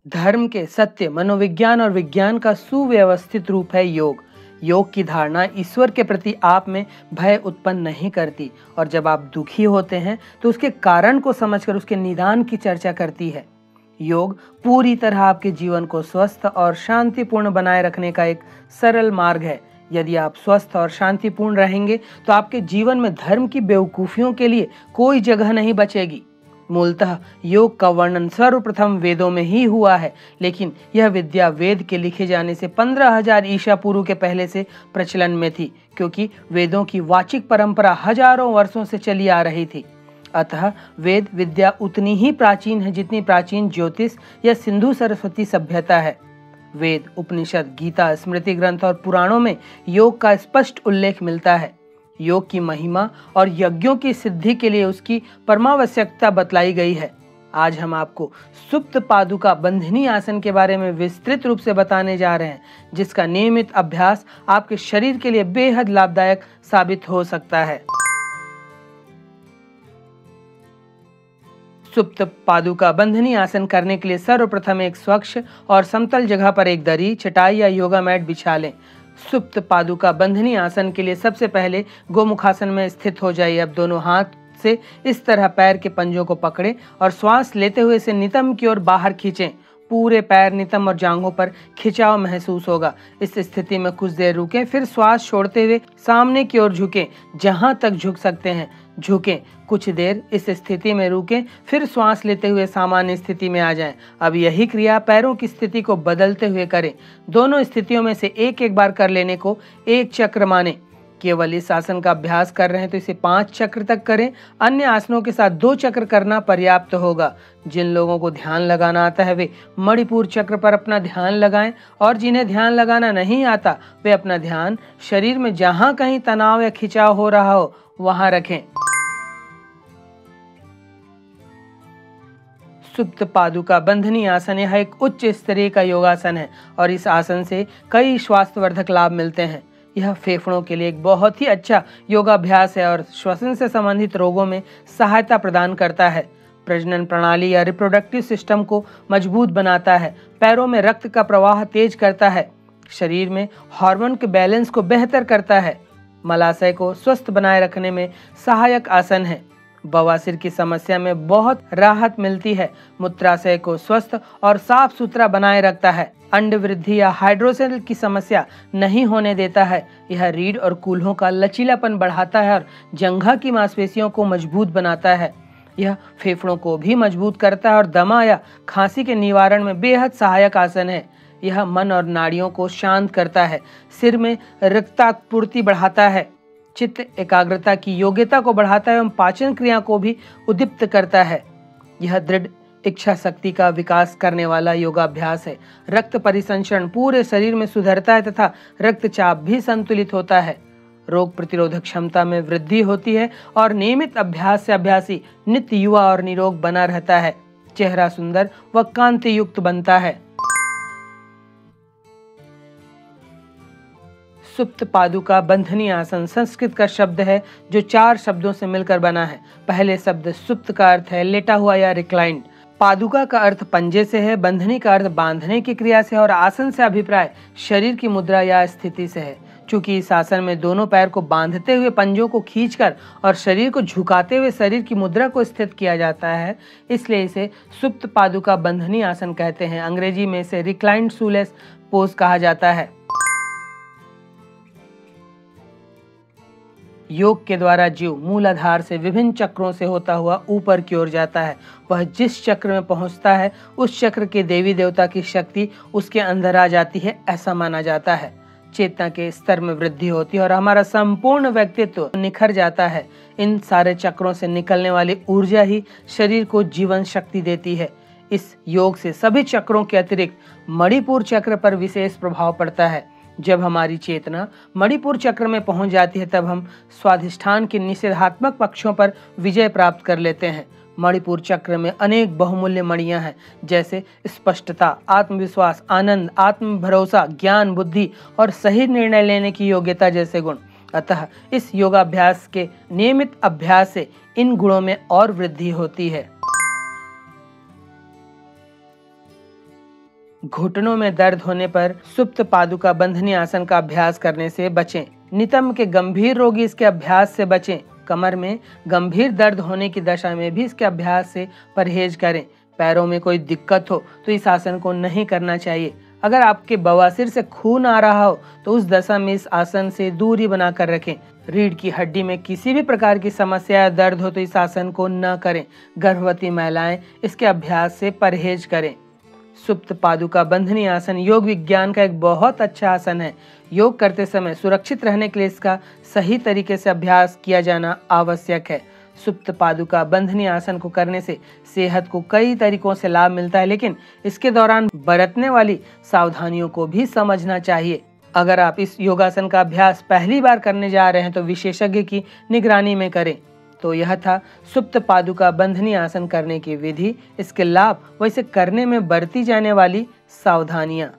धर्म के सत्य, मनोविज्ञान और विज्ञान का सुव्यवस्थित रूप है योग। योग की धारणा ईश्वर के प्रति आप में भय उत्पन्न नहीं करती और जब आप दुखी होते हैं तो उसके कारण को समझकर उसके निदान की चर्चा करती है। योग पूरी तरह आपके जीवन को स्वस्थ और शांतिपूर्ण बनाए रखने का एक सरल मार्ग है। यदि आप स्वस्थ और शांतिपूर्ण रहेंगे तो आपके जीवन में धर्म की बेवकूफियों के लिए कोई जगह नहीं बचेगी। मूलतः योग का वर्णन सर्वप्रथम वेदों में ही हुआ है, लेकिन यह विद्या वेद के लिखे जाने से 15,000 ईसा पूर्व के पहले से प्रचलन में थी, क्योंकि वेदों की वाचिक परंपरा हजारों वर्षों से चली आ रही थी। अतः वेद विद्या उतनी ही प्राचीन है जितनी प्राचीन ज्योतिष या सिंधु सरस्वती सभ्यता है। वेद, उपनिषद, गीता, स्मृति ग्रंथ और पुराणों में योग का स्पष्ट उल्लेख मिलता है। योग की महिमा और यज्ञों की सिद्धि के लिए उसकी परमावश्यकता बतलाई गई है। आज हम आपको सुप्त पादुका बंधनी आसन के बारे में विस्तृत रूप से बताने जा रहे हैं, जिसका नियमित अभ्यास आपके शरीर के लिए बेहद लाभदायक साबित हो सकता है। सुप्त पादुका बंधनी आसन करने के लिए सर्वप्रथम एक स्वच्छ और समतल जगह पर एक दरी, चटाई या योगा मैट बिछा लें। सुप्त पादुका बंधनी आसन के लिए सबसे पहले गोमुखासन में स्थित हो जाइए। अब दोनों हाथ से इस तरह पैर के पंजों को पकड़ें और श्वास लेते हुए इसे नितंब की ओर बाहर खींचें। पूरे पैर, नितंब और जांघों पर खिंचाव महसूस होगा। इस स्थिति में कुछ देर रुकें, फिर श्वास छोड़ते हुए सामने की ओर झुकें। जहां तक झुक सकते हैं झुकें। कुछ देर इस स्थिति में रुकें, फिर श्वास लेते हुए सामान्य स्थिति में आ जाएं। अब यही क्रिया पैरों की स्थिति को बदलते हुए करें। दोनों स्थितियों में से एक एक बार कर लेने को एक चक्र माने। केवल इस आसन का अभ्यास कर रहे हैं तो इसे 5 चक्र तक करें। अन्य आसनों के साथ 2 चक्र करना पर्याप्त होगा। जिन लोगों को ध्यान लगाना आता है वे मणिपुर चक्र पर अपना ध्यान लगाएं, और जिन्हें ध्यान लगाना नहीं आता वे अपना ध्यान शरीर में जहां कहीं तनाव या खिंचाव हो रहा हो वहां रखें। सुप्त पादुका बंधनी आसन यह एक उच्च स्तरीय का योगासन है और इस आसन से कई स्वास्थ्यवर्धक लाभ मिलते हैं। यह फेफड़ों के लिए एक बहुत ही अच्छा योगाभ्यास है और श्वसन से संबंधित रोगों में सहायता प्रदान करता है। प्रजनन प्रणाली या रिप्रोडक्टिव सिस्टम को मजबूत बनाता है। पैरों में रक्त का प्रवाह तेज करता है। शरीर में हार्मोन के बैलेंस को बेहतर करता है। मलाशय को स्वस्थ बनाए रखने में सहायक आसन है। बवासीर की समस्या में बहुत राहत मिलती है। मूत्राशय को स्वस्थ और साफ सुथरा बनाए रखता है। अंड वृद्धि या हाइड्रोसेल की समस्या नहीं होने देता है। यह रीढ़ और कूल्हों का लचीलापन बढ़ाता है और जंघा की मांसपेशियों को मजबूत बनाता है। यह फेफड़ों को भी मजबूत करता है और दमा या खांसी के निवारण में बेहद सहायक आसन है। यह मन और नाड़ियों को शांत करता है। सिर में रक्तापूर्ति बढ़ाता है। चित्त एकाग्रता की योग्यता को बढ़ाता है एवं पाचन क्रिया को भी उद्दीप्त करता है। यह दृढ़ इच्छा शक्ति का विकास करने वाला योगाभ्यास है। रक्त परिसंचरण पूरे शरीर में सुधरता है तथा रक्तचाप भी संतुलित होता है। रोग प्रतिरोधक क्षमता में वृद्धि होती है और नियमित अभ्यास से अभ्यासी नित्य युवा और निरोग बना रहता है। चेहरा सुंदर व कांति युक्त बनता है। सुप्त पादुका बंधनी आसन संस्कृत का शब्द है जो 4 शब्दों से मिलकर बना है। पहले शब्द सुप्त का अर्थ है लेटा हुआ या रिक्लाइंड। पादुका का अर्थ पंजे से है। बंधनी का अर्थ बांधने की क्रिया से और आसन से अभिप्राय शरीर की मुद्रा या स्थिति से है। चूंकि इस आसन में दोनों पैर को बांधते हुए पंजों को खींचकर और शरीर को झुकाते हुए शरीर की मुद्रा को स्थित किया जाता है, इसलिए इसे सुप्त पादुका बंधनी आसन कहते हैं। अंग्रेजी में इसे रिक्लाइंड शूलेस पोज कहा जाता है। योग के द्वारा जीव मूलाधार से विभिन्न चक्रों से होता हुआ ऊपर की ओर जाता है। वह जिस चक्र में पहुंचता है उस चक्र के देवी देवता की शक्ति उसके अंदर आ जाती है, ऐसा माना जाता है। चेतना के स्तर में वृद्धि होती है और हमारा संपूर्ण व्यक्तित्व निखर जाता है। इन सारे चक्रों से निकलने वाली ऊर्जा ही शरीर को जीवन शक्ति देती है। इस योग से सभी चक्रों के अतिरिक्त मणिपुर चक्र पर विशेष प्रभाव पड़ता है। जब हमारी चेतना मणिपुर चक्र में पहुंच जाती है तब हम स्वाधिष्ठान के निषेधात्मक पक्षों पर विजय प्राप्त कर लेते हैं। मणिपुर चक्र में अनेक बहुमूल्य मणियां हैं, जैसे स्पष्टता, आत्मविश्वास, आनंद, आत्म भरोसा, ज्ञान, बुद्धि और सही निर्णय लेने की योग्यता जैसे गुण। अतः इस योगाभ्यास के नियमित अभ्यास से इन गुणों में और वृद्धि होती है। घुटनों में दर्द होने पर सुप्त पादुका बंधनी आसन का अभ्यास करने से बचें। नितंब के गंभीर रोगी इसके अभ्यास से बचें। कमर में गंभीर दर्द होने की दशा में भी इसके अभ्यास से परहेज करें। पैरों में कोई दिक्कत हो तो इस आसन को नहीं करना चाहिए। अगर आपके बवासीर से खून आ रहा हो तो उस दशा में इस आसन से दूरी बनाकर रखें। रीढ़ की हड्डी में किसी भी प्रकार की समस्या या दर्द हो तो इस आसन को न करें। गर्भवती महिलाएं इसके अभ्यास से परहेज करें। सुप्त पादुका बंधनी आसन योग विज्ञान का एक बहुत अच्छा आसन है। योग करते समय सुरक्षित रहने के लिए इसका सही तरीके से अभ्यास किया जाना आवश्यक है। सुप्त पादुका बंधनी आसन को करने से सेहत को कई तरीकों से लाभ मिलता है, लेकिन इसके दौरान बरतने वाली सावधानियों को भी समझना चाहिए। अगर आप इस योगासन का अभ्यास पहली बार करने जा रहे हैं तो विशेषज्ञ की निगरानी में करें। तो यह था सुप्त पादुका बंधनी आसन करने की विधि, इसके लाभ व इसे करने में बरती जाने वाली सावधानियां।